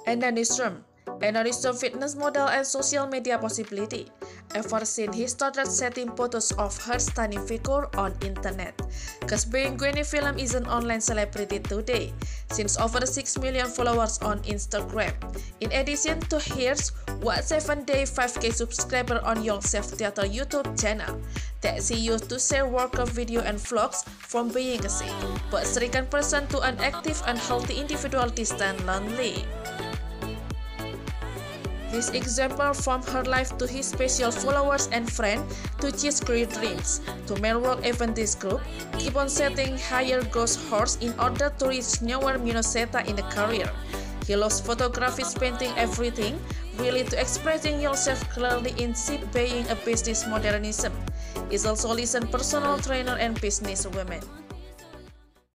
Enda Nystrom fitness model and social media possibility. Ever since he started setting photos of her stunning figure on internet. Cause being Gwenny Film is an online celebrity today, since over 6 million followers on Instagram. In addition to hers, what 7-day 5K subscriber on Yourself Theater YouTube channel that she used to share workout video and vlogs from being a sick, but stricken person to an active and healthy individual distant lonely. This example from her life to his special followers and friends to chase great dreams. To Melworld Adventist Group, keep on setting higher goals horse in order to reach newer Minnesota in the career. He loves photography, painting, everything, really to expressing yourself clearly in shape being a business modernism. Is also listen personal trainer and business women.